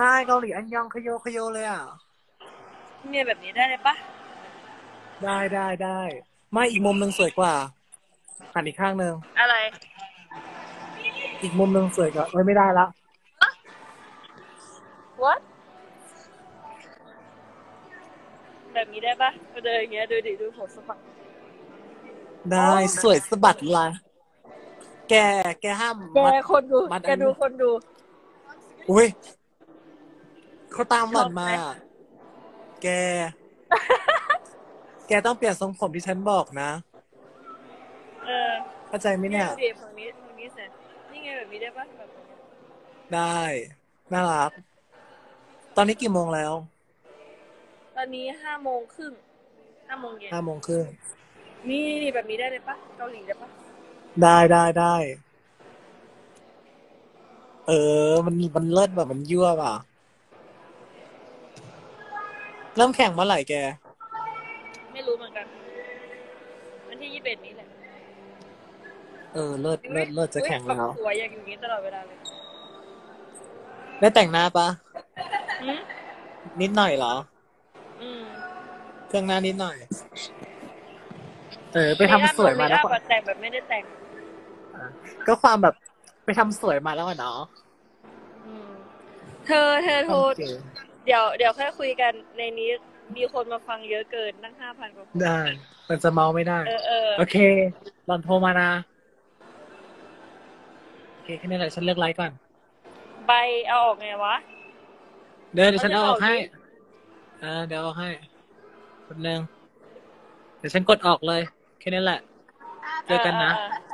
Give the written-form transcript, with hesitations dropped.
ช่เกาหลีอันยองคโยคโยเลยอ่ะเมียแบบนี้ได้เลยปะได้ไม่อีกมุมหนึ่งสวยกว่าหันอีกข้างหนึ่งอะไรอีกมุมหนึ่งสวยกว่าเอ้ยไม่ได้ละ what แบบนี้ได้ปะเดินอย่างเงี้ยดูดิดูผมสมัครอ๋อได้สวยสะบัดละแกแกห้ามแกมัดคนดูแกมัดอันนี้ดูคนดูอุ้ยเขาตามหล่อนมาชอบไหมแกแกต้องเปลี่ยนทรงผมที่ฉันบอกนะเออเข้าใจไหมเนี่ยเนี่ยดูดิฝั่งนี้เสร็จนี่ไงแบบนี้ได้ปะแบบนี้ได้น่ารักตอนนี้กี่โมงแล้วตอนนี้5 โมงครึ่ง5 โมงเย็น 5 โมงครึ่งนี่แบบนี้ได้เลยปะเกาหลีได้ปะได้เออมันเลิศแบบมันยั่วป่ะเริ่มแข่งเมื่อไหร่แกไม่รู้เหมือนกันวันที่21นี้แหละเออเลิศเลิอุ้ยศเลิศจะอุ้ยแข่งแล้วแบบสวยอยากอยู่อย่างนี้ตลอดเวลาเลยได้แต่งหน้าปะอืมนิดหน่อยเหรออืมเครื่องหน้านิดหน่อยเออไปเมคอัพทำสวยเมคอัพมาแล้วก็แต่งแบบไม่ได้แต่งก็ความแบบไปทำสวยมาแล้วอะเนาะอืมเธอโทรโอเคเดี๋ยวค่อยคุยกันในนี้มีคนมาฟังเยอะเกินตั้ง5,000 กว่าคนได้มันจะเมาไม่ได้เออโอเคหลอนโทรมานะโอเคแค่นี้แหละฉันเลิกไลฟ์ก่อนใบเอาออกไงวะเดี๋ยวฉันเอาฉันเอาออกให้ออกดิเดี๋ยวเอาออกให้แป๊บนึงเดี๋ยวฉันกดออกเลยแค่นี้แหละเจเออกันนะอเออเออ